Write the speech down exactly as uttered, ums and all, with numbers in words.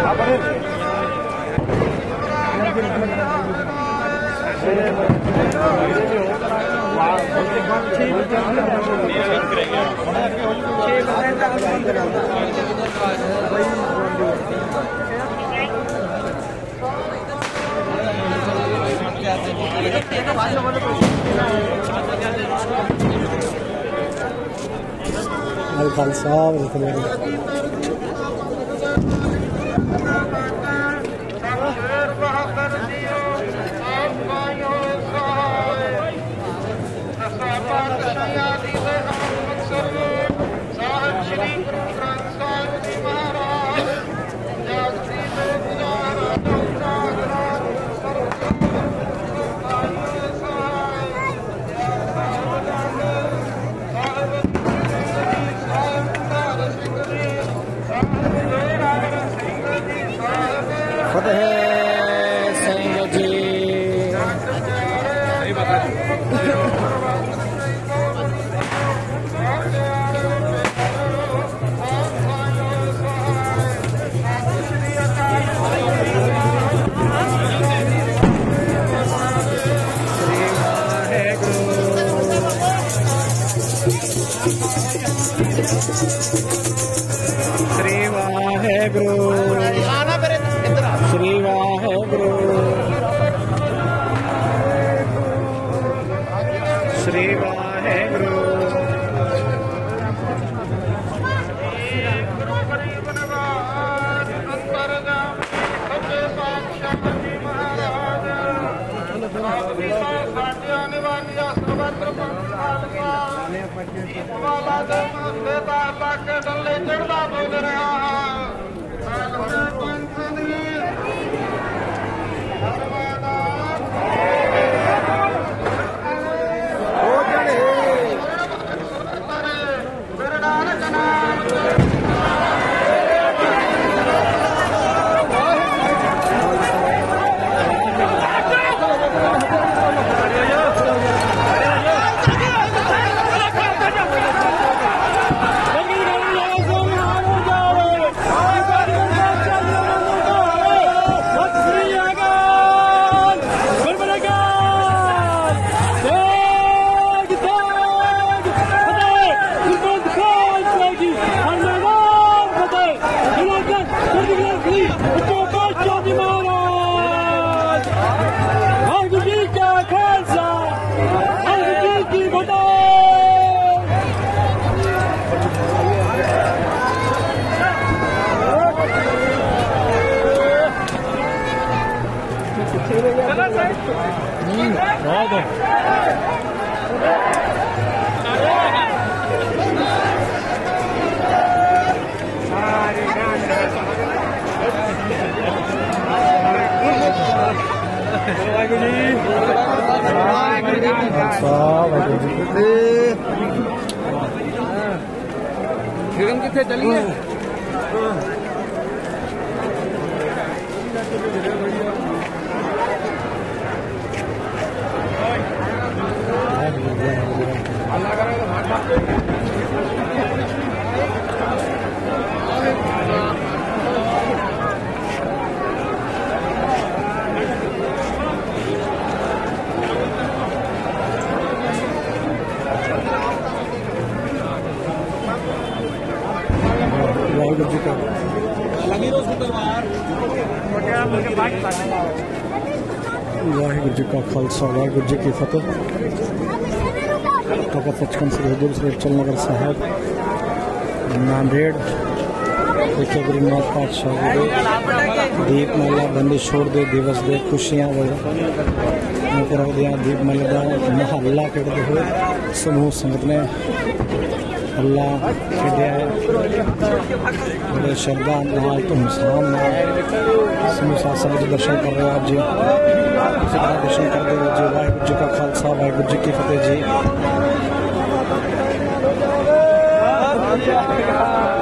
खालसा श्री वाहेगुरु श्री वाहेगुरु श्री वाहेगुरु हिरन कितने चलिए वाहिगुरु जी का वाहिगुरु जी का खालसा वाहिगुरु जी की फतेह। तपा सचखंड श्री हजूर श्री चलनगर साहब नांदेड़ विखे गुरुनाथ पातशाह जी दीप माला बंदी छोड़ दे दिवस दे खुशियां दीप माला का महला कटते हुए समूह संगत ने अल्लाह खेडिया है बड़े श्रद्धा नाल तो मुसलाम समूह साथ संगत दर्शन कर रहे हो आप जी। दर्शन कर रहे हो जी। वाहिगुरु जी का खालसा वाहिगुरु जी की फतेह जी।